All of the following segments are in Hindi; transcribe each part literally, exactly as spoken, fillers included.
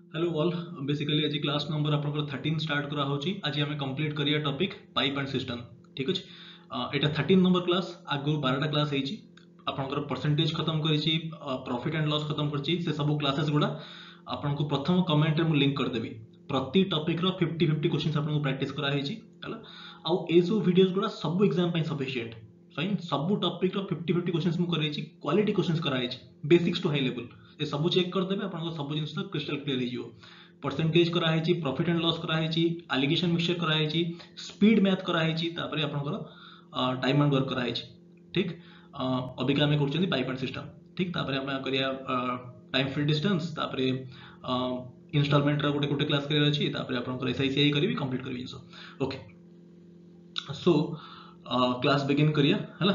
Hello all. बेसिकली आज क्लास नंबर आपन थर्टीन स्टार्ट करा होची। आज हमें कंप्लीट करिया टॉपिक पाइप एंड सिस्टम। ठीक अछि। एटा थर्टीन नंबर क्लास। आगु बारह क्लास हेची। आपनकर परसेंटेज खत्म करिची, प्रॉफिट एंड लॉस खत्म करिची। से सब क्लासेस गुडा आपनको प्रथम कमेंट रे मु लिंक कर देबी। प्रति टॉपिक रो फिफ्टी फिफ्टी क्वेश्चंस आपनको प्रैक्टिस करा हेची हला। आउ ए सब वीडियोस गुडा सब एग्जाम पय सफिशिएंट। फाइन सब टॉपिक रो फिफ्टी फिफ्टी क्वेश्चंस मु करेची। क्वालिटी क्वेश्चंस करा हेची बेसिक्स टू हाई लेवल। ये सब चेक कर देबे आपनको सब जिंस क्रिस्टल क्लियर हे जिवो। परसेंटेज करा हेची, प्रॉफिट एंड लॉस करा हेची, एलिगेशन मिक्सचर करा हेची, स्पीड मैथ करा हेची, तापरे आपनकर टाइम एंड वर्क करा हेची। ठीक। अबिका हमें करछनी पाइप एंड सिस्टम। ठीक। तापरे हमें करिया टाइम फ्री डिस्टेंस, तापरे इंस्टॉलमेंट रा गोटे गोटे क्लास करिया अछि, तापरे आपनकर एसआईसीआई करबी, कंप्लीट करबी जिंस। ओके। सो क्लास बिगिन करिया हला।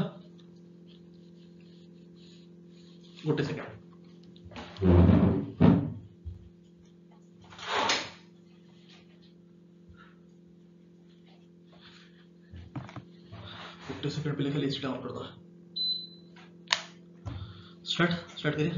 गोटे सेकंड गोटे सेकंड पहले खाली डाउन कर दो। स्टार्ट स्टार्ट करिए।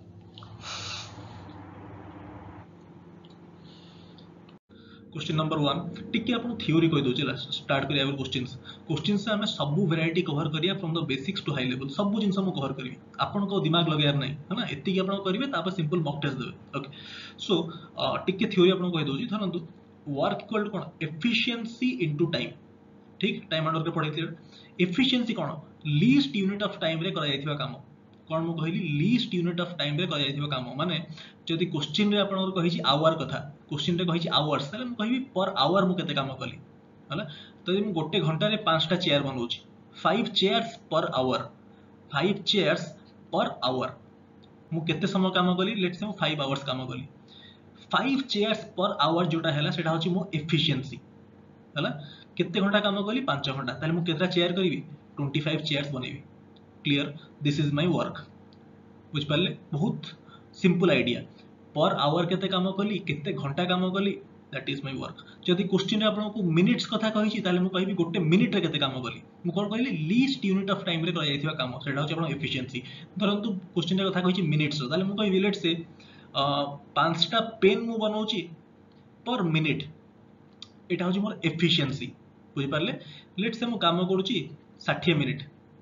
क्वेश्चन नंबर वन टिके आपन थ्योरी कहि दोछि। स्टार्ट करिया क्वेश्चंस। क्वेश्चंस से हमें सब वैरायटी कवर करिया from the basics to high level. सब जिंस हम कवर करबी। आपन को दिमाग लगायार नहीं है ना। एति की आपन करिवे तापर सिंपल मॉक टेस्ट देबे। ओके। सो टिके थ्योरी आपन कहि दोछि। धरंतु वर्क इक्वल टू कोन एफिशिएंसी इनटू टाइम। ठीक। टाइम एंड वर्क पढै थिले। एफिशिएंसी कोन लीस्ट यूनिट ऑफ टाइम रे करा जायथिबा काम। कोन मु कहली लीस्ट यूनिट ऑफ टाइम रे करा जायथिबा काम माने जदि क्वेश्चन रे आपन कहि छि आवर कथा, क्वेश्चन रे कहि छि आवर्स, तले मु कहिबी पर आवर मु केते काम कली हला। तो जे मु गोटे घंटा रे पांचटा चेयर बनौछि, five chairs per hour, five chairs per hour मु केते समय काम कली। लेट्स से मु फाइव आवर्स काम कली। फाइव चेयर्स पर आवर जोटा हैला सेटा होछि मो एफिशिएंसी हला। केते घंटा काम कली पांच घंटा, ताले मु केतरा चेयर करिवि ट्वेंटी फाइव चेयर्स बनेबी। Clear. This is my work. बुझ पाले। बहुत सिंपल आइडिया। पर आवर केते काम कली, केते घंटा काम कली, दैट इज माय वर्क। जदि क्वेश्चन रे आपन को मिनिट्स कथा कहि छि ताले मु कहबी गोटे मिनिट रे केते काम कली। मु कोन कहली लीस्ट यूनिट ऑफ टाइम रे करा जायथिबा काम सेटा होछि आपन एफिशिएंसी। धरंतु क्वेश्चन रे कथा कहि छि मिनिट्स ताले मु कहबी लेट्स से पांचटा पेन मु बनौछि पर मिनिट, एटा होछि मोर एफिशिएंसी। बुझि पारले। लेट्स से मु काम करूछि साठ मिनिट,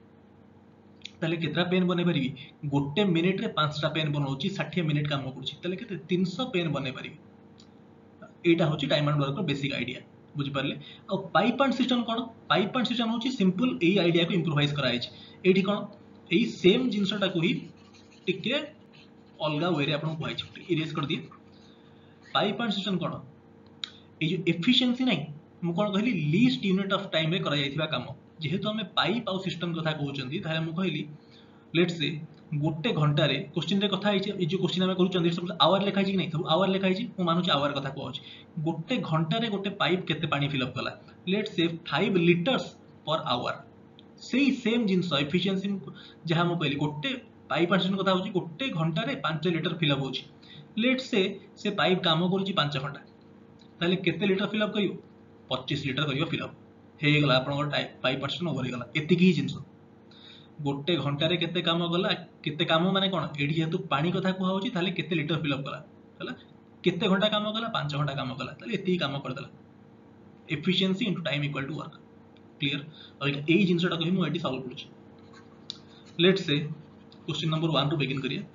ताले केतरा पेन बने परिबी गोटे मिनिट रे पांचटा पेन बनौछि, साठ मिनिट काम करूछि, ताले केते तीन सौ पेन बने परिबी। एटा होछि टाइम एंड वर्क रो बेसिक आइडिया। बुझि पारले। आ पाइप एंड सिस्टम कोन पाइप एंड सिस्टम होछि सिंपल एई आइडिया को इंप्रोवाइज करा है। एठी कोन एई सेम जिंसटा को ही टिके अलगा वे रे आपन को कहै इरेज कर दिए। पाइप एंड सिस्टम कोन ए जो एफिशिएंसी नहीं मु कोन कहली लीस्ट यूनिट ऑफ टाइम रे करा जायथिबा काम। जेहेतु हमें पाइप आउ सिस्टम कथा कहउचंदी ताले मु कहली लेट्स से गोटे घंटा रे क्वेश्चन रे कथा है जो क्वेश्चन हमें करूचंदी सब आवर लिखा है कि नहीं, सब आवर लिखा है। मु मानुची आवर कथा कहउची। गोटे घंटा रे गोटे पाइप केते पानी फिल अप कला let's say five litres per hour. सेही सेम जिंस एफिशिएंसी जहा मु कहली गोटे पाइप एंड सिस्टम कथा होची गोटे घंटा रे पांच लीटर फिल अप होची। लेट्स से से पाइप काम करूची पांच घंटा, ताले केते लीटर फिल अप करियो पच्चीस लीटर करियो फिल अप हे गेला आपन पाइप एंड सिस्टम ओवर हे गेला। एति की जिंस गोटे घंटा रे केते काम गला, केते काम माने कोन एठी जेतु पानी कथा कुहा होची ताले केते लीटर फिल अप कला हला। केते घंटा काम गला पांच घंटा काम गला, ताले एति काम कर देला। Efficiency into time equal to work. Clear. अब एई जिंसटा कहि मु एठी सॉल्व करूची। Let's say question number one to begin करिया।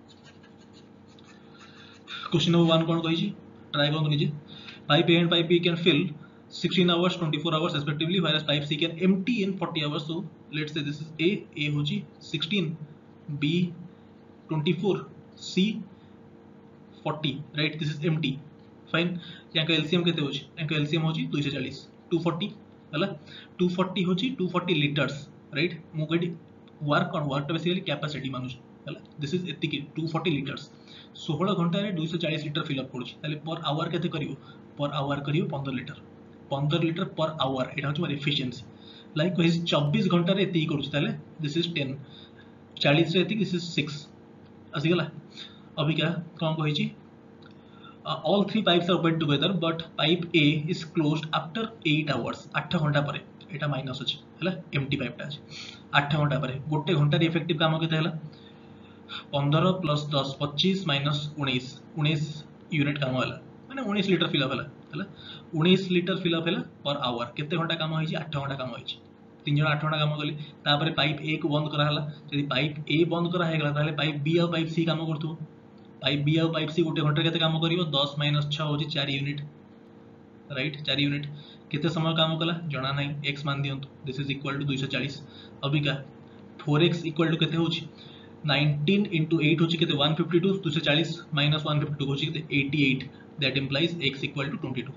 क्वेश्चन नंबर वन कोन कहि छी ट्राई करन लीजिए। Pipe A and pipe B can fill sixteen hours, twenty-four hours respectively, whereas pipe C can empty in forty hours. So let's say this is A, A होची sixteen, B twenty-four, C forty, right? This is empty. Fine. यहाँ का L C M केते होची? यहाँ का L C M होची two forty, two forty, हला? two forty होची two forty liters, right? मु कहडी work on work टा basically capacity मानुची, हला? This is एतिकी two forty liters. सोलह घंटा रे two forty लीटर फिल अप करूची, ताले पर आवर केते करियो पर आवर करियो पंद्रह लीटर, पंद्रह लीटर पर आवर। एटा होची मोर एफिशिएंसी। लाइक वाइज चौबीस घंटा रे एति करूची, ताले दिस इज ten, चालीस रे एति दिस इज six आसी गेला। अभी क्या कोन कहि छी all three pipes are open together but pipe A is closed after eight hours. आठ घंटा परे एटा माइनस अछि हला, एम्प्टी पाइप टा अछि। आठ घंटा परे गोटे घंटा रे इफेक्टिव काम केते हला पंद्रह प्लस दस पच्चीस माइनस उन्नीस, उन्नीस यूनिट काम होला माने उन्नीस लिटर फिल अप होला हला उन्नीस लिटर फिल अप होला पर आवर केते घंटा काम होई आठ घंटा काम होई तीन जन आठ घंटा काम कले तापर पाइप ए को बंद करा हला यदि पाइप ए बंद करा हेगला ताले पाइप बी और पाइप सी काम करथु पाइप बी और पाइप सी गोटे घंटा केते काम करिवो दस माइनस छह होची चार यूनिट राइट चार यूनिट केते समय काम कला जणा नाही x मान दियंतु दिस इज इक्वल टू दो सौ चालीस अबिका फोर एक्स इक्वल टू केते होची नाइनटीन into एट होची केते वन फिफ्टी टू दो सौ चालीस माइनस वन फिफ्टी टू होची केते eighty eight that implies x equal to twenty two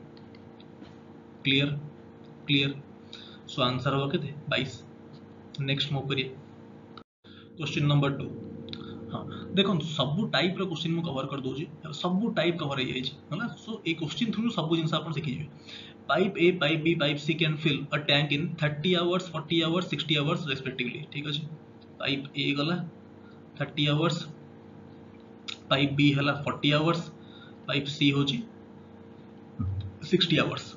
clear clear so answer हो केते बाईस नेक्स्ट मूव करिए क्वेश्चन नंबर टू हाँ देखो सब टाइप रो क्वेश्चन मु कवर कर दोजी सब टाइप कवर हो जाई होला सो ए क्वेश्चन थ्रू सब जिंस आपण सिखि जे pipe A pipe B pipe C can fill a tank in thirty hours forty hours sixty hours respectively ठीक अछि पाइप ए गला थर्टी आवर्स पाइप बी हला फोर्टी आवर्स पाइप सी होची sixty hours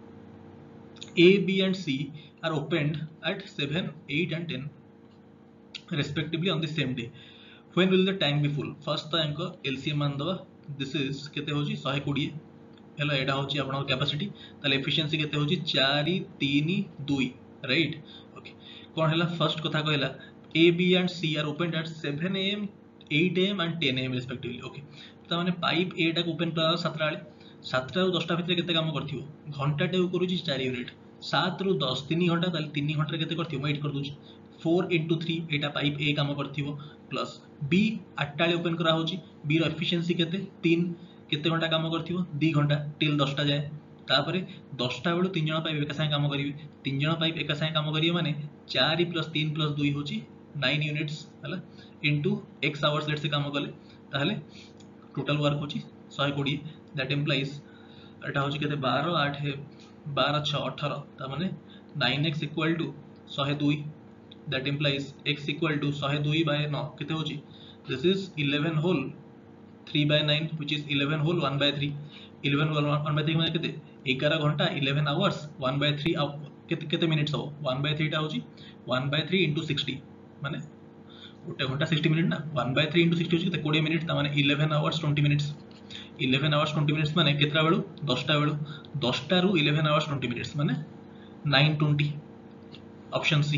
A, B and C are opened at seven, eight and ten respectively on the same day. When will the tank be full? First तो इनको L C M मान दवा this is केते होची one twenty हेलो एटा होची आपन कैपेसिटी ताले एफिशिएंसी केते होची चार तीन दो राइट ओके कोन हला फर्स्ट कथा कहला A, B and C are opened at seven A M eight A M and ten A M respectively okay त माने पाइप A टा ओपन करा सात टा सात टा दस टा भितर केते काम करथियो घंटा टे करूची चार यूनिट सात रु दस तीन घंटा ताले तीन घंटा केते करथियो मैं एट कर दूची फोर into थ्री एटा पाइप ए काम करथियो प्लस बी आठ टा ओपन करा होची बी रो एफिशिएंसी केते तीन केते घंटा काम करथियो दो घंटा टिल दस टा जाए तापरे दस टा बेलु तीन जण पाइप एका संग काम करिवे तीन जण पाइप एका संग काम करिवे माने चार प्लस तीन प्लस दो होची नाइन यूनिट्स हला into x hours let say काम कले ताहले टोटल वर्क होची one twenty दैट इंप्लाइज एटा होची केते बारह आठ है बारह छह अठारह ता माने nine x equal to one oh two that implies x equal to one oh two by नौ केते होची this is eleven whole three by nine which is eleven whole one by three eleven whole one by three माने केते ग्यारह घंटा eleven hours one by three केते केते मिनिट्स हो वन बाय थ्री टा होची one by three into sixty माने गोटे घंटा सिक्सटी मिनिट ना one by three into sixty होची केते ट्वेंटी मिनिट ता माने eleven hours twenty minutes eleven hours twenty minutes माने केतरा बेलु दस टा बेलु दस टा रु इलेवन आवर्स ट्वेंटी मिनिट्स माने nine twenty option C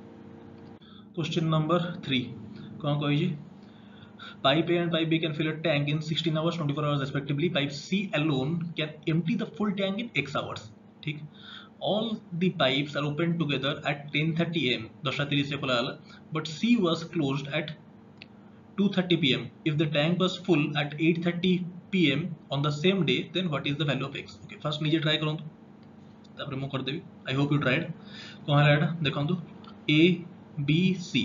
question number three कोन कहि जे pipe A and pipe B can fill a tank in sixteen hours twenty-four hours respectively pipe C alone can empty the full tank in x hours ठीक all the pipes are opened together at ten thirty A M ten thirty से खुला हला but C was closed at two thirty P M if the tank was full at eight thirty P M on the same day then what is the value of x okay first निजे ट्राई करंतु तापर मु कर देबी I hope you tried कोन हला एटा देखंतु A B C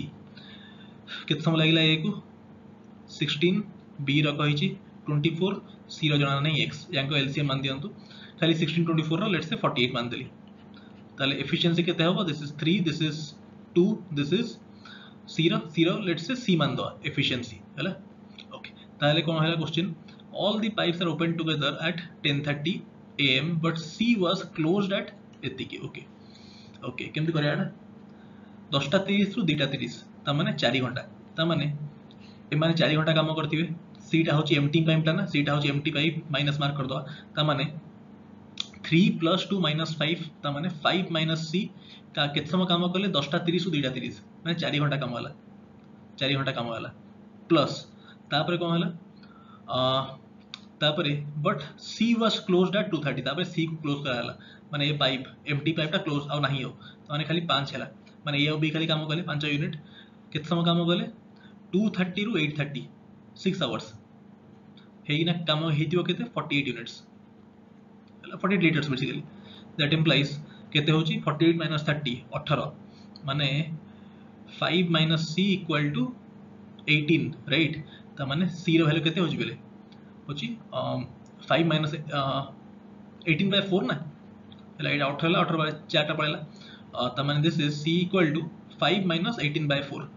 केते समय लागिला ए को सिक्सटीन B रो कहिची ट्वेंटी फोर C रो जणा नै x यांको एलसीएम मान दियंतु खाली सिक्सटीन ट्वेंटी फोर रो लेट्स से फोर्टी एट मान देली ताले एफिशिएंसी केते होबो this is three this is two this is C रो C रो लेट्स से C मान दो एफिशिएंसी हला ओके ताले कोन हला question all the pipes are open together at ten thirty A M but C was closed at एतिकी ओके ओके केमति करियाडा दस टा तीस रु दो टा तीस ता माने चार घंटा ता माने ए माने चार घंटा काम करथिबे सी टा होची एम्प्टी पाइप टा ना सी टा होची एम्प्टी पाइप माइनस मार्क कर दो ता माने three plus two minus five ता माने फाइव माइनस सी का केत समय काम करले दस टा तीस रु दो टा तीस माने चार घंटा काम होला चार घंटा काम होला प्लस तापरे कोन होला अ तापरे but C was closed at two thirty तापरे सी को क्लोज करा हला माने ए पाइप एम्प्टी पाइप टा क्लोज आ नाही हो माने खाली पाँच हला माने ए और बी खाली काम करले पाँच यूनिट केत समय काम करले टू थर्टी रु एट थर्टी सिक्स आवर्स हेइना काम हेतियो केते forty eight units forty eight litres basically that implies केते होची फोर्टी एट माइनस थर्टी अठारह माने five minus C equal to eighteen right ता माने C रो वैल्यू केते होची बेले होची five minus eighteen by four ना हला एटा अठारह अठारह बाय चार टा पड़ेला ता माने this is C equal to five minus eighteen by four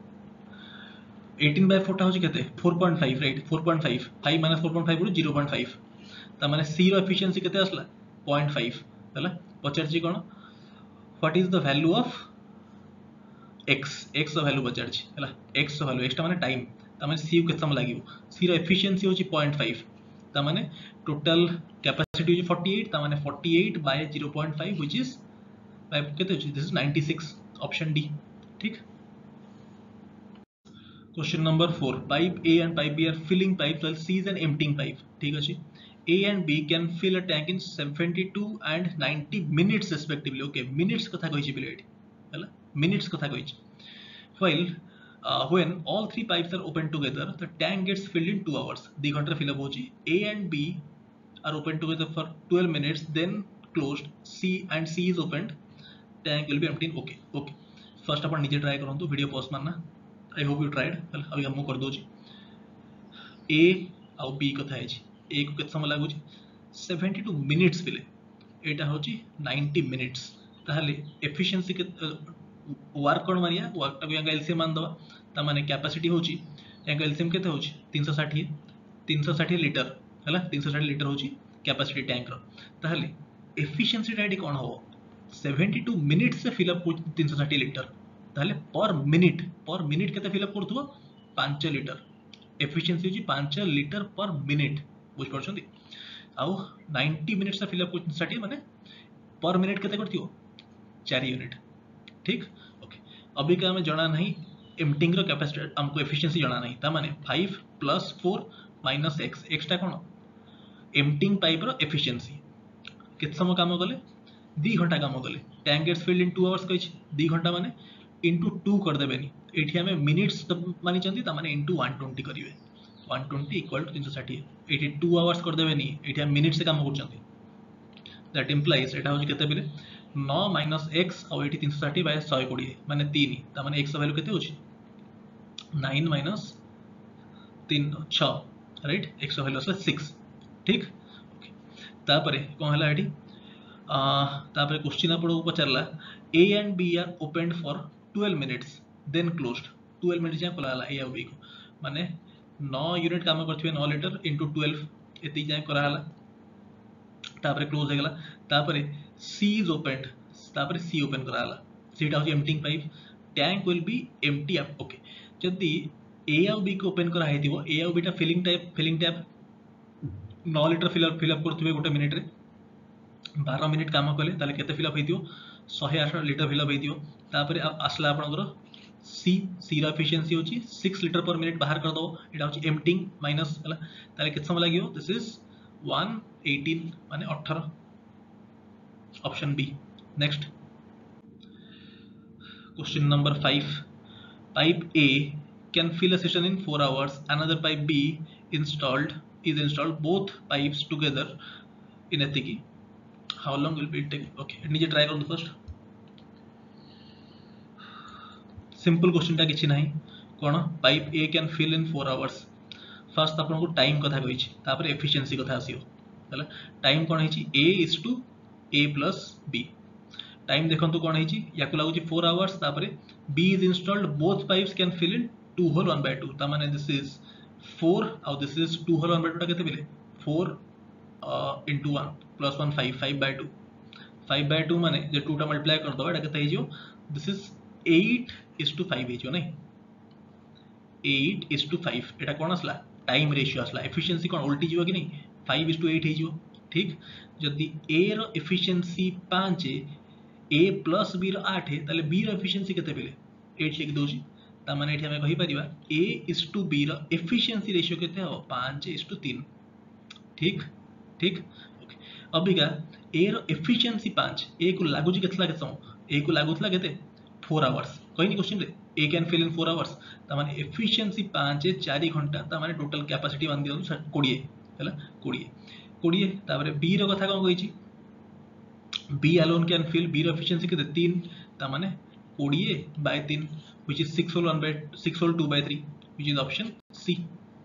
eighteen by four टा होची केते four point five right four point five five minus four point five रु जीरो पॉइंट फाइव ता माने C रो एफिशिएंसी केते आसला zero point five हला पचारची कोन what is the value of x x रो वैल्यू पचारची हला x रो वैल्यू x टा माने टाइम ता माने C केते समय लागिवो C रो एफिशिएंसी होची zero point five ता माने टोटल कैपेसिटी होची अड़तालीस ता माने अड़तालीस by zero point five which is by केते होची दिस इज छियानवे ऑप्शन डी ठीक। Question number four pipe A and pipe B are filling pipe while C is an emptying pipe ठीक अछि A and B can fill a tank in seventy-two and ninety minutes respectively okay minutes कथा कहिछि बिले एठी हला minutes कथा कहिछि while uh, when all three pipes are open together the tank gets filled in two hours two घंटा फिल अप होछि A and B are open together for twelve minutes then closed C and C is opened tank will be empty in okay okay first अपन नीचे ट्राई करंतु वीडियो पॉज मारना I hope you tried अभी हम कर दोछि A आउ B कथा है A को केत समय लागुछि seventy-two मिनिट्स पिले एटा होछि ninety मिनिट्स ताहले एफिशिएंसी के वर्क कोन मानिया वर्क टा को एलसीएम मान दवा ता माने कैपेसिटी होछि एंगल एलसीएम केते होछि तीन सौ साठ तीन सौ साठ लीटर हला तीन सौ साठ लीटर होछि कैपेसिटी टैंक रो ताहले एफिशिएंसी टा एडी कोन हो seventy-two मिनिट्स से फिल अप हो तीन सौ साठ लीटर ताहले पर मिनिट पर मिनिट केते फिल अप करथुवा पाँच लीटर एफिशिएंसी होची पाँच लीटर पर मिनिट बुझ परछंती आउ ninety मिनिट्स से फिल अप करथुवा साठ माने पर मिनिट केते करथियो चार यूनिट ठीक ओके अभी का हमें जाना नहीं एम्प्टिंग रो कैपेसिटी हमको एफिशिएंसी जाना नहीं ता माने five plus four minus x x टा कोन एम्प्टिंग पाइप रो एफिशिएंसी केत समय काम गले दो घंटा काम गले tank gets filled in two hours कहि दो घंटा माने इंटू टू कर देबेनी एठी हमें मिनिट्स मानी चंदी ता माने इंटू one twenty करिवे one twenty इक्वल टू तीन सौ साठ एठी टू आवर्स कर देबेनी एठी हम मिनिट से काम कर चंदी दैट इंप्लाइज एटा हो केते बिले नौ माइनस x और एठी तीन सौ साठ बाय one twenty माने तीन ता माने x वैल्यू केते होची nine माइनस तीन छह राइट x वैल्यू असला six ठीक ओके तापरे कोन हला एठी आ तापरे क्वेश्चन आपको पचारला A and B are opened for twelve minutes then closed twelve minutes जाय खोला हला A और B को माने nine यूनिट काम करथिबे nine लीटर into twelve एति जाय करा हला तापरे क्लोज हो गला तापरे C is opened तापरे C ओपन करा हला सेटा हो emptying pipe tank will be empty okay जदी A और B को ओपन करा हेतिबो A और B टा filling type filling tap nine litre fill up fill up करथिबे गोटे मिनिट रे बारह मिनिट काम कले ताले केते फिल अप हेतियो one oh eight litre fill up हेतियो तापरे आसला आपनकर C C रा एफिशिएंसी होची six लीटर पर मिनिट बाहर कर दो एटा होची एम्प्टिंग माइनस हला ताले केते समय लागियो दिस इज one eighteen माने eighteen option B next question number five पाइप A can fill a session in four hours another pipe B installed is installed both pipes together in etiki how long will it take okay नीचे ट्राई करूँ फर्स्ट सिंपल क्वेश्चन टा किछि नाही कोन pipe A can fill in four hours first आपन को टाइम कथा कहि छि तापर एफिशिएंसी कथा आसीओ हला टाइम कोन हि छि A is to A plus B time देखंतु कोन हि छि याकु लागु छि four आवर्स तापर B is installed both pipes can fill in two whole one by two ता माने दिस इज four और this is two whole one by two टा केते मिले four uh, into one plus one five five by two five by two माने जे two टा मल्टीप्लाई कर दो एटा केते हिजो this is eight is to five हिजो नै eight is to five एटा कोन असला टाइम रेशियो असला एफिशिएंसी कोन उल्टी जीव कि नै five is to eight हिजो ठीक जदी A रो efficiency five A plus B रो eight है ताले B रो एफिशिएंसी केते बेले eight लिख दोछि ता माने एठी हम कहि परिबा A is to B रो एफिशिएंसी रेशियो केते हो five is to three ठीक ठीक ओके अबिका A रो एफिशिएंसी five A को लागु छि केतला केत समय A को लागुतला केते four आवर्स कहिनी क्वेश्चन रे A can fill in four hours ता माने एफिशिएंसी five four घंटा ता माने टोटल कैपेसिटी मान दियो twenty हैला twenty twenty तापर B रो कथा कोन कहि छि B alone can fill B रो एफिशिएंसी केते three ता माने twenty by three which is six whole one by six whole two by three which is option C.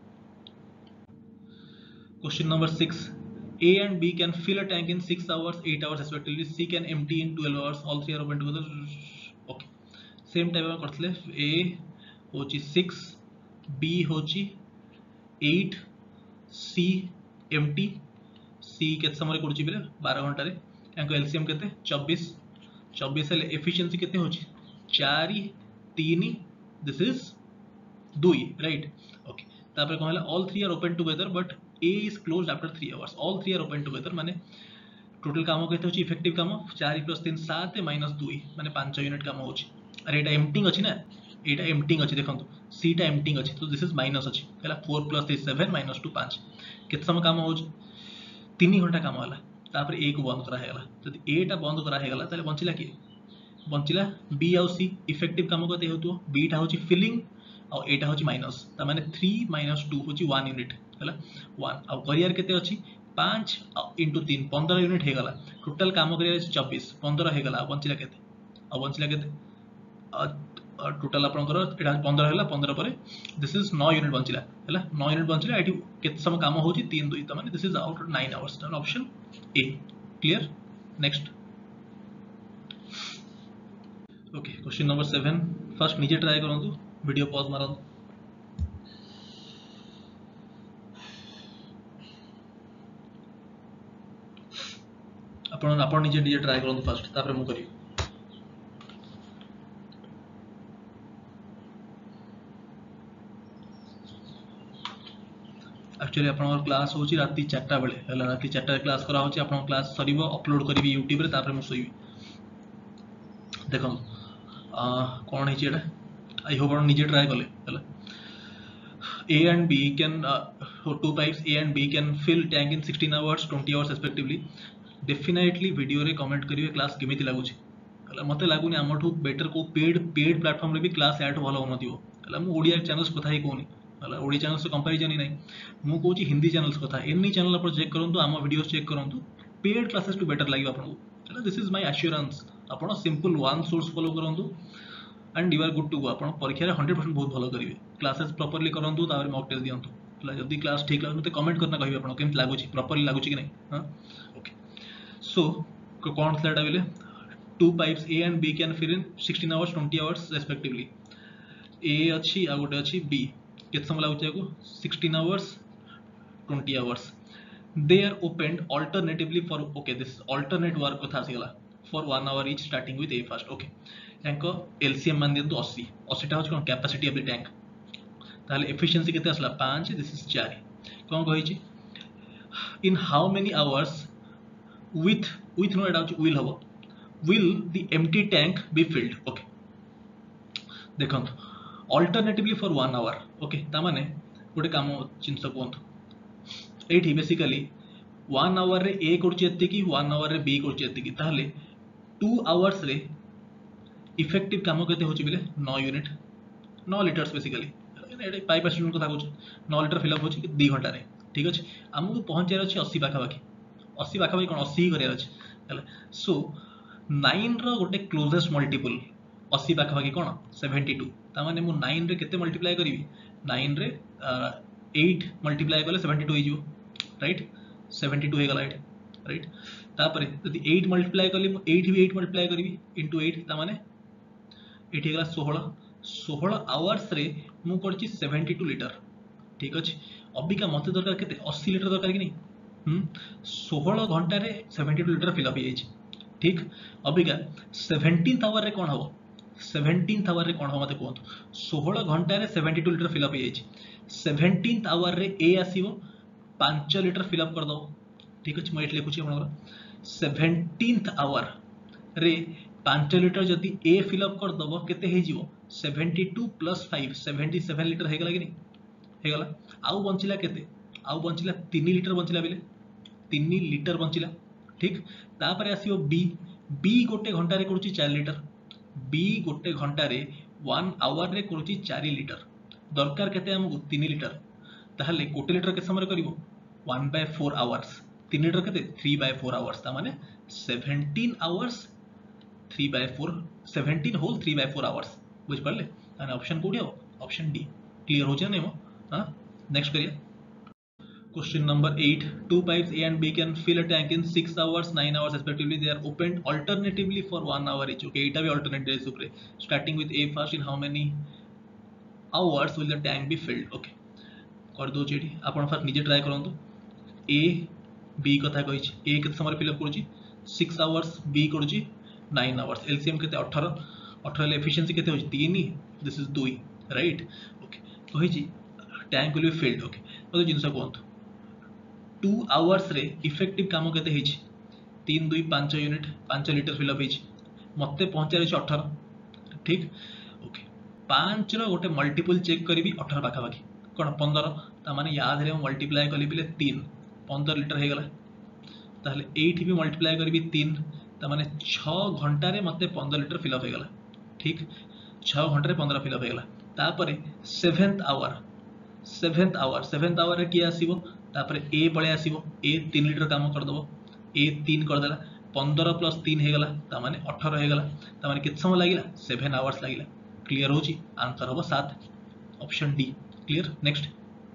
Question number six. A and B can fill a tank in six hours, eight hours respectively. C can empty in twelve hours. All three are open together. Okay. Same type of करथले A होची six, B होची eight, C empty. C केते समय करछि बेले twelve घंटा रे. एंको एलसीएम केते twenty-four. twenty-four हेले एफिशिएंसी केते होची four, three. This is two, right? Okay. तापर कोन हला all three are open together but A is closed after three hours. All three are open together. माने टोटल काम केते होची इफेक्टिव काम चार प्लस तीन सात माइनस दुई माने पांच यूनिट काम होची. अरे एटा एम्प्टिंग अछि ना, एटा एम्प्टिंग अछि देखंतु सी टा एम्प्टिंग अछि तो दिस इज माइनस अछि हैला four plus three seven minus two पांच केते समय काम होची तीन घंटा काम होला तापर ए को बंद करा हेगला जदि ए टा बंद करा हेगला ताले बंचिला कि बंचिला बी आउ सी इफेक्टिव काम केते होतो बी टा होची फिलिंग और एटा होची माइनस ता माने थ्री माइनस टू होची वन यूनिट हैला वन और करियर केते अछि पांच इंटू तीन पंद्रह यूनिट हेगला टोटल काम करियर चौबीस पंद्रह हेगला बंचिला केते और बंचिला केते टोटल आपनकर एटा पंद्रह हेला पंद्रह पर दिस इज नौ यूनिट बंचिला हैला नौ यूनिट बंचिला एटी केते समय काम होची तीन दुई त माने this is out nine hours ता option A clear. Next okay question number seven first नीचे ट्राई करंतु वीडियो पॉज मारंतु आपण आपण नीचे नीचे ट्राई करंतु फर्स्ट तापर मु करी एक्चुअली आपन क्लास होची राती चार बेले हला राती चार क्लास करा होची आपन क्लास सरीबो अपलोड करिवि YouTube रे तापर मु सोइबि देखम आ कोन हिची एटा आई होप आपण नीचे ट्राई करले हला A and B can uh, two pipes A and B can fill tank in sixteen hours twenty hours respectively. Definitely video रे कमेंट करिवे क्लास केमिति लागु छी हला मते लागुनी हमठू बेटर को पेड पेड प्लेटफॉर्म रे भी क्लास ऐड भलो होनथियो हला मु ओडिया चैनल्स कथा ही कोनी हला ओडिया चैनल्स से कंपैरिजन ही नहीं मु कोची हिंदी चैनल्स कथा एनी चैनल पर चेक करंतु आम वीडियोस चेक करंतु पेड क्लासेस टू बेटर लागिव आपन हला दिस इज माय एश्योरेंस आपन सिंपल वन सोर्स फॉलो करंतु and you are good to go आपन परीक्षा रे हंड्रेड परसेंट बहुत भलो करिवे क्लासेस प्रॉपर्ली करंतु तापर मॉक टेस्ट दियंतु हला जदी क्लास ठीक लागु मते कमेंट करना कहिवे आपन केम लागु छी प्रॉपर्ली लागु छी कि नहीं हां ओके सो कोन स्लाइड आबिले two pipes A and B can fill in sixteen hours twenty hours respectively. A अच्छी आ गोटे अच्छी B केते समय लागु छै को sixteen hours twenty hours. They are opened alternatively for okay this alternate work कथा आसीगला for one hour each starting with A first okay. यांको L C M मान दियंतु अस्सी अस्सी टा होछ कोन कैपेसिटी ऑफ द टैंक ताले एफिशिएंसी केते असला पाँच दिस इज फोर कोन कहि छी in how many hours with with no Etah will हबो will the empty tank be filled okay देखंतु alternatively for one hour okay ता माने गोटे काम चिंस कोंतु एठी बेसिकली one hour रे A करछि एत्ते की one hour रे B करछि एत्ते की ताहले two hours रे इफेक्टिव काम केते होछि बिले नौ यूनिट नौ लीटर्स बेसिकली एटा पाइप स्टूडेंट कथा कहू नौ लीटर फिल अप होछि दो घंटा रे ठीक अछि हमकु पहुंचार अछि अस्सी पाखा बाकी अस्सी पाखा बाकी कोन अस्सी करियार अछि हला सो नाइन रो गोटे क्लोजेस्ट मल्टीपल अस्सी पाखा बाकी कोन सेवेंटी टू ता माने मु नाइन रे केते मल्टीप्लाई करिवि नाइन रे एट मल्टीप्लाई करले सेवेंटी टू हिजो राइट सेवेंटी टू हे गला एट राइट तापरे यदि एट मल्टीप्लाई करले मु एट भी एट मल्टीप्लाई करिवि इनटू एट ता माने एट हे गला सोलह सोलह आवर्स रे मु करछि सेवेंटी टू लीटर ठीक अछि अबिका मते दरकार केते अस्सी लीटर दरकार कि नहीं हम सोलह घंटा रे seventy two litre fill up हे ठीक अबिका सेवेंटीन्थ आवर रे कोन हो सेवेंटीन्थ आवर रे कोन हो मते कोंतु सोलह घंटा रे seventy two litre fill up हे सेवेंटीन्थ आवर रे ए आसीबो पाँच लीटर फिल अप कर दो ठीक अछि मैं एट लिखुछि हमर सेवेंटीन्थ आवर रे पाँच लीटर जदी ए फिल अप कर दबो केते हे जिवो seventy two plus five seventy seven litre हे गला कि नहीं हे गला आउ बंचिला केते आउ बंचिला तीन लीटर बंचिला बिले तीन लीटर बंचिला ठीक तापरे आसीबो बी बी गोटे घंटा रे करूची चार लीटर बी गोटे घंटा रे वन आवर रे करूची चार लीटर दरकार केते हमकु तीन लीटर ताहले गोटे लीटर के समय करिवो वन बाय फोर आवर्स तीन लीटर केते थ्री बाय फोर आवर्स ता माने seventeen hours three by four seventeen whole three by four hours बुझ पड़ले ताने ऑप्शन कोडी हो ऑप्शन डी क्लियर हो जाने मो हां नेक्स्ट करिए Question number eight. Two pipes A and B can fill a tank in six hours, nine hours respectively. They are opened alternatively for one hour each. Okay, it will be alternate days. Starting with A first, in how many hours will the tank be filled? Okay. कर दो चेडी आपण फर्स्ट निजे ट्राई करंतु A B कथा कहि छी A केते समय फिल अप करूची सिक्स आवर्स B करूची नाइन आवर्स एलसीएम केते अठारह अठारह ले एफिशिएंसी केते होची तीन this is two right okay कहि छी tank will be filled okay तो जिंसा कोंतु टू आवर्स रे इफेक्टिव काम केते हेछि तीन दुई पाँच यूनिट पाँच लिटर फिलअप हेछि मते पहुंचारे छै अठारह ठीक ओके पाँच रो गोटे मल्टीपल चेक करबी अठारह पाखा पाखी कोन पंद्रह ता माने याद रे मल्टीप्लाई करली बिले तीन पंद्रह लिटर हे गला ताहले एट भी मल्टीप्लाई करबी तीन ता माने छह घंटा रे मते पंद्रह लिटर फिलअप हे गला ठीक छह घंटा रे पंद्रह फिलअप हे गला तापरे seventh hour seventh hour seventh hour रे किया आसीबो तापरे ए पळे आसीबो ए तीन लिटर काम कर दबो ए तीन कर देला पंद्रह प्लस तीन हे गला ता माने अठारह हे गला ता माने कित समय लागिला सेवन आवर्स लागिला क्लियर होची आंसर होबो सात option D clear next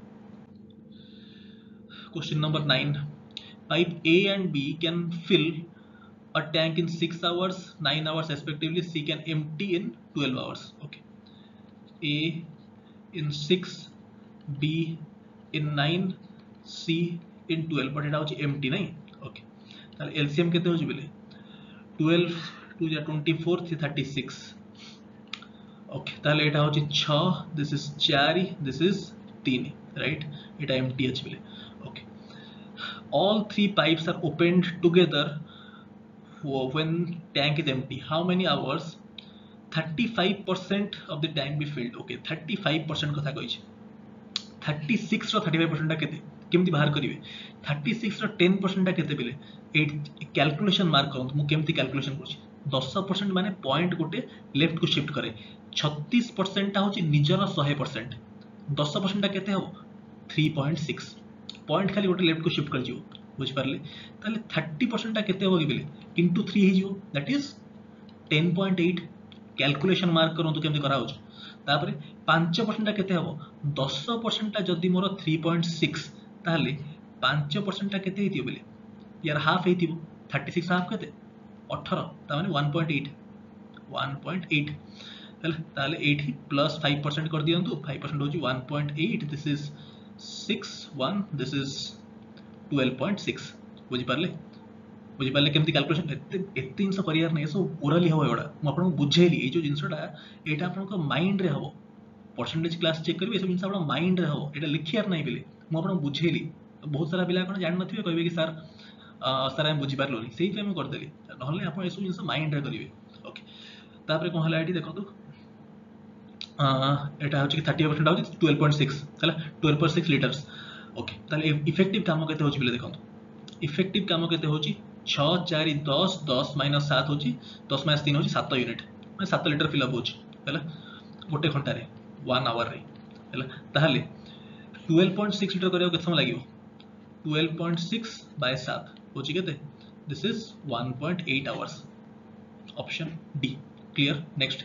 question number nine pipe A and B can fill a tank in six hours nine hours respectively C can empty in twelve hours okay A in six B in nine C in twelve but এটা হচ্ছে empty নাই ওকে তাহলে এলসিএম কেতে হচ্ছে বলে twelve two ja twenty-four three thirty-six ওকে তাহলে এটা হচ্ছে ছয় this is four this is three right এটা empty আছে বলে ওকে all three pipes are opened together when tank is empty how many hours thirty-five percent of the tank be filled okay thirty-five percent কথা কইছে thirty-six रो thirty-five percent টা কেতে केमती बाहर करिवे thirty-six रो ten percent टा केते बेले एट कैलकुलेशन मार्क करंत मु केमती कैलकुलेशन करछि ten percent माने पॉइंट गोटे लेफ्ट को शिफ्ट करे thirty-six percent टा होछि निजर one hundred percent ten percent टा केते हो three point six पॉइंट खाली गोटे लेफ्ट को शिफ्ट कर जिवो बुझ पारले ताले thirty percent टा केते हो बेले into three हे जिवो that is ten point eight calculation mark करंतु केमती करा होछ तापरे five percent टा केते हो ten percent टा जदी मोर three point six ताले five percent टा केते हेतियो बेले यार हाफ हेतियो thirty-six हाफ केते eighteen ता माने one point eight one point eight हला ताले eight प्लस five percent कर दियंतु five percent होची one point eight this is six one this is twelve point six बुझी पारले बुझी पारले केमती कैलकुलेशन एते एते जिंस करियार नै सो ओरली हो एडा म आपन बुझेली ए जो जिंसटा एटा आपन को माइंड रे हबो परसेंटेज क्लास चेक करबे सब जिंस आपन माइंड रे हबो एटा लिखियार नै बिले म आपन बुझेली बहुत सारा बिला कोन जान नथिबे कहबे कि सर सर हम बुझी पारलोनी सेही पे हम कर देली नहले आपन ए सब जिंस माइंड रे करिवे ओके तापरे कोन हला एटी देखो तो एटा होची thirty percent होची twelve point six हला twelve point six litres okay ताले इफेक्टिव काम केते होची बिले देखो इफेक्टिव काम केते होची six four ten ten minus seven होची ten minus three होची seven यूनिट माने seven लीटर फिल अप होची हला गोटे घंटा रे one आवर रे हला ताहले twelve point six लीटर करियो केते समय लागियो twelve point six by seven होची केते this is one point eight hours option D clear next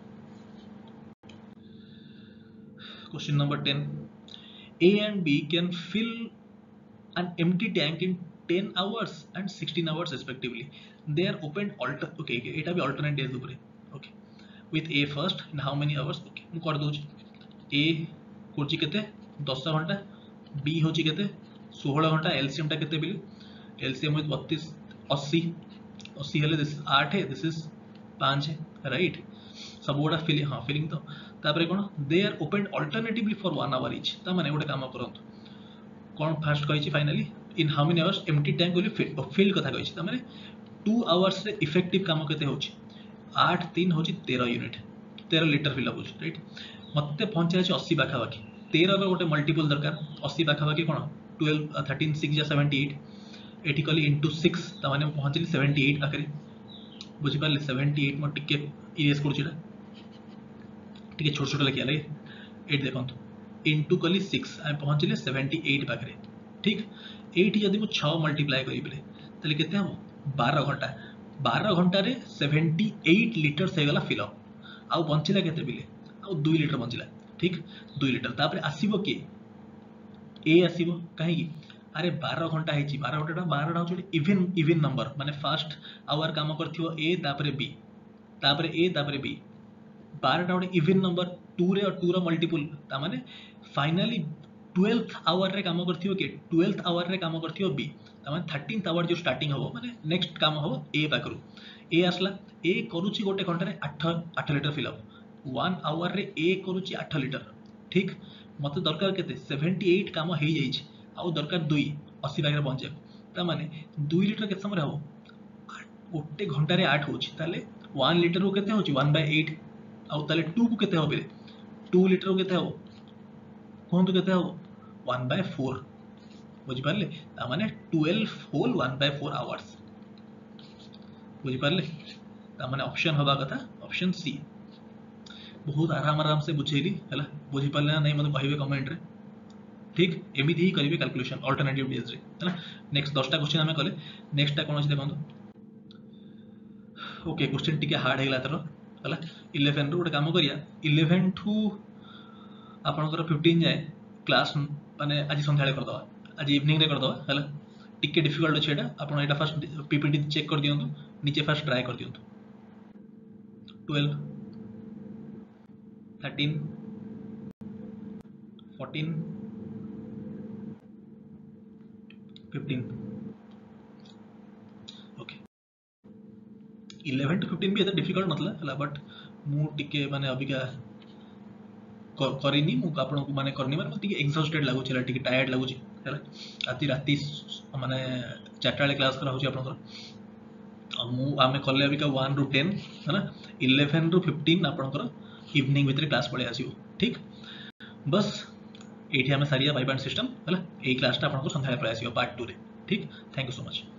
Question number ten. A and B can fill an empty tank in ten hours and sixteen hours respectively. They are opened alter okay eta bhi alternate days upare okay with A first in how many hours okay mu kar dochi A kochi kete ten घंटा B होची केते sixteen घंटा LCM टा केते बिले LCM with thirty-two eighty eighty हेले दिस eight है दिस इज five है राइट सब गोटा फिलिंग हां फिलिंग तो तापरे कोन they are opened alternatively for one hour each ता माने गोटे काम करंतु कोन फास्ट कहिछि finally in how many hours empty tank will fill fill कथा कहिछि ता माने two आवर्स रे इफेक्टिव काम केते होछि eight three होछि thirteen unit thirteen litre fill होछि राइट मते पहुंचे अछि eighty बाखा बाकी thirteen रो गोटे मल्टीपल दरकार eighty बाखा बाकी कोन twelve thirteen six ja seventy-eight eighty कली इनटू six ता माने पहुंचली seventy-eight आखरे बुझि पाले seventy-eight म टिके इरेज करछिला टिके छोट छोट लिखिया ले eight देखंतु इनटू कली six आ पहुंचले seventy-eight पाखरे ठीक eight जदी मु six मल्टीप्लाई करी बेले तले केते हम twelve घंटा twelve घंटा रे seventy-eight लीटर से गला फिल अप आ बंचिला केते बिले आ two लीटर बंचिला ठीक two लीटर तापरे आसीबो के ए आसीबो काहे की अरे twelve घंटा हेची twelve घंटा twelve होची इवन इवन नंबर माने फर्स्ट आवर काम करथियो ए तापरे बी तापरे ए तापरे बी twelve गोटे इवन नंबर two रे और two रो मल्टीपल ता माने फाइनली twelfth आवर रे काम करथियो के twelfth आवर रे काम करथियो बी ता माने thirteenth आवर जो स्टार्टिंग हो माने नेक्स्ट काम हो ए पाकरू ए आसला ए करूची गोटे घंटा रे eight eight litre fill up one hour रे ए करूची eight लीटर ठीक मते दरकार केते seventy-eight काम हे जाईछ आउ दरकार two अस्सी पाखे पहुँचे ताने दुई लिटर के समय हम गोटे घंटे आठ हो वन लिटर को केते होची वन बाय एट आउ ताले टू को केते होबे टू लिटर को केते हो कहतु केते हो वन बाय फोर बुझी पारले ताने twelve whole one by four hours बुझी पारले ताने ऑप्शन हवा कथा ऑप्शन सी बहुत आराम आराम से बुझेली है बुझी पारे ना नहीं मतलब कहे कमेंट रे ठीक एमती ही करेंगे कैलकुलेशन अल्टरनेटिव डेज रे है ना नेक्स्ट दसटा क्वेश्चन आम कले नेक्स्ट कौन अच्छे देखो ओके क्वेश्चन टी हार्ड है तर है इलेवेन रो गोटे कम करिया इलेवेन ठू आपंकर फिफ्टीन जाए क्लास माने आज संध्या करदे आज इवनिंग रे करदे है टिके डिफिकल्ट अच्छे यहाँ आप यहाँ फास्ट पीपीटी चेक कर दिंतु नीचे फास्ट ट्राए कर दिंतु twelve thirteen fourteen fifteen okay eleven to fifteen भी एत डिफिकल्ट नतला बट मु टिके माने अबिका करनी मु आपन को माने करनी माने टिके एग्जॉस्टेड लागु छला टिके टायर्ड लागु छी हैला राती राती माने चारटा वाले क्लास करा होची आपनकर मु आमे कले अबिका वन रु टेन हैला इलेवेन रु फिफ्टीन आपनकर इवनिंग भितर क्लास पळे आसीबो ठीक बस एठी हमें सारिया फाइव पॉइंट सिस्टम हैला ए क्लासटा आपनको संध्या पळे आसीबो पार्ट टू रे ठीक थैंक यू सो मच।